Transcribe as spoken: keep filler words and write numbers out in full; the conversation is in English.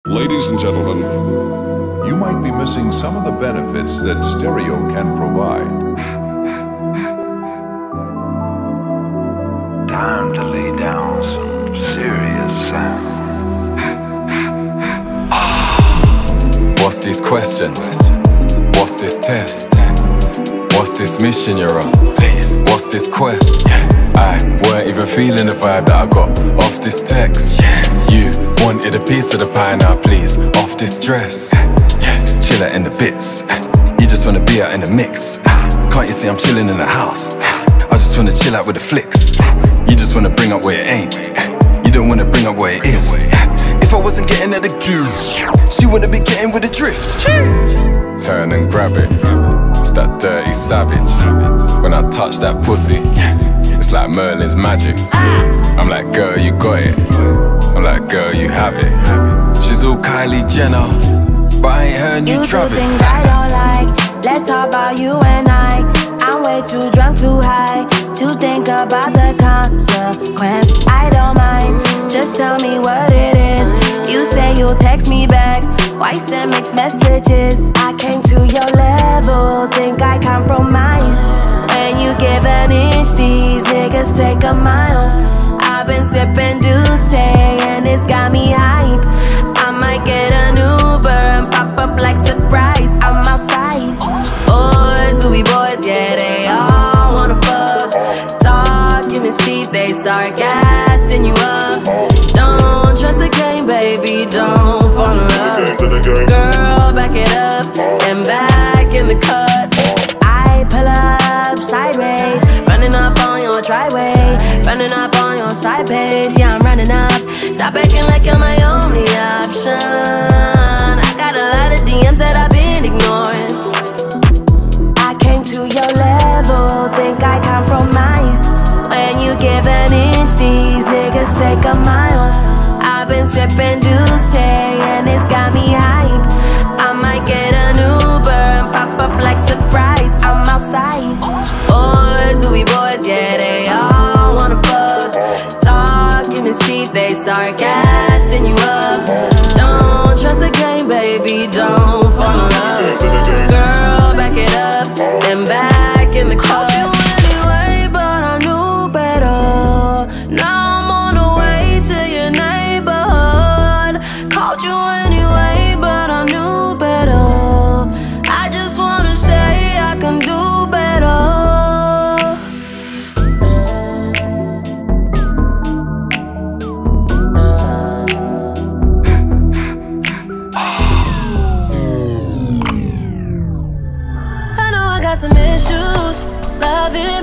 Ladies and gentlemen, you might be missing some of the benefits that stereo can provide. Time to lay down some serious sound. What's these questions? What's this test? What's this mission you're on? What's this quest? I weren't even feeling the vibe that I got off this text. You wanted a piece of the pie, now please, off this dress. Chill out in the bits, you just wanna be out in the mix. Can't you see I'm chilling in the house? I just wanna chill out with the flicks. You just wanna bring up where it ain't, you don't wanna bring up where it is. If I wasn't getting at the glue, she wouldn't be getting with the drift. Turn and grab it, it's that dirty savage. When I touch that pussy, it's like Merlin's magic. I'm like, girl, you got it. I'm like, girl, you have it. She's all Kylie Jenner, but I ain't her new you Travis. You do things I don't like. Let's talk about you and I. I'm way too drunk, too high to think about the consequence. I don't mind, just tell me what it is. You say you'll text me back, why send mixed messages? I came to your level, think I compromised. When you give an inch, these niggas take a mile. I've been sipping Douce and it's got me hype. I might get an Uber and pop up like surprise. I'm outside. Boys, who be boys, yeah, they all wanna fuck. Talking is cheap, they start gassing you up. Don't trust the game, baby, don't fall in love. Girl, back it up and back in the cut. I pull up sideways, running up on your driveway, running up on your side page. Yeah, I'm running up. Stop acting like you're my only option. I got a lot of D Ms that I've been ignoring. I came to your level, think I compromised. When you give an inch, these niggas take a mile. I've been sipping Douce and it's got me hype. I might get an Uber and pop up like surprise. I'm outside. Boys, who be boys, yeah, they all wanna fuck. Talking is cheap, they start gassing you up. Don't trust the game, baby, don't fall in love. Girl, back it up and back in the club. Anyway, but I knew better. Now I'm on the way to your neighborhood. Called you anyway, but I knew better. I just wanna say I can do better. I know I got some issues, loving